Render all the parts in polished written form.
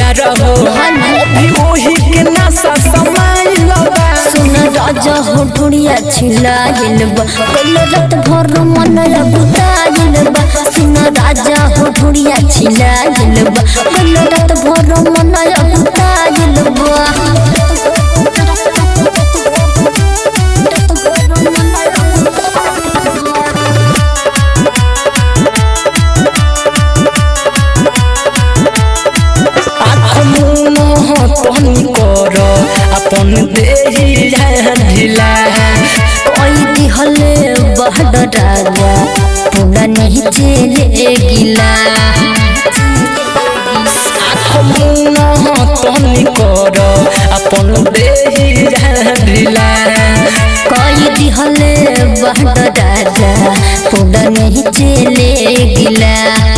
प्यार हो अभी वही के नशा समाइल बा सुन राजा हो ढूढ़िया छिलाइल बा कल रात भर मन बुताइल बा सुन राजा हो ढूढ़िया छिलाइल बा कल रात भर मन बुताइल बा तनी कर अपन देही ढिला ओई दिहले बहड राजा पूरा नीचे ले गिला तनी कर अपन देही ढिला कोई दिहले बहड राजा पूरा नीचे ले गिला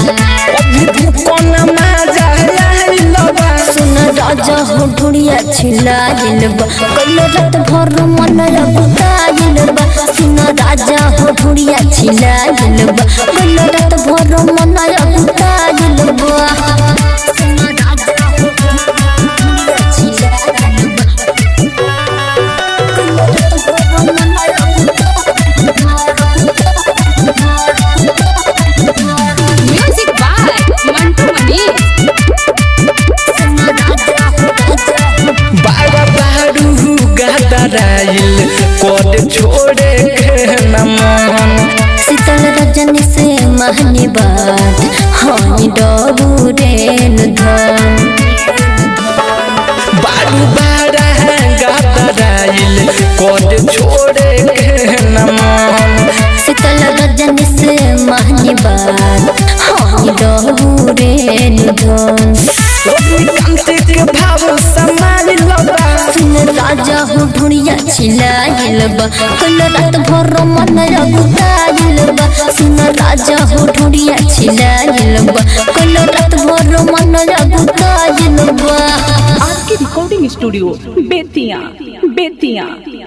सुन राजा हो ढूढ़िया छिलाइल बा कल रात भर मन बुताइल बा सुन राजा हो ढूढ़िया छिलाइल बा कल रात भर मन बुताइल बा सुन राजा हो ढूढ़िया छिलाइल बा कल रात भर म्यूजिक बाय मंटू मनी बाबा बारू गादराइल कोड छोड़े के न मन शीतल रजनी से महनी बात हानि डरू रेन धन बारू बारा गादराइल कोड छोड़े के न मन शीतल रजनी से महनी बात हानि डरू रेन धन कांति के भाव समाइल बा सुन राजा हो ढूढ़िया छिलाइल बा कल रात भर मन बुताइल बा सुन राजा हो ढूढ़िया छिलाइल बा कल रात भर मन बुताइल बा। आपकी रिकॉर्डिंग स्टूडियो बेतिया।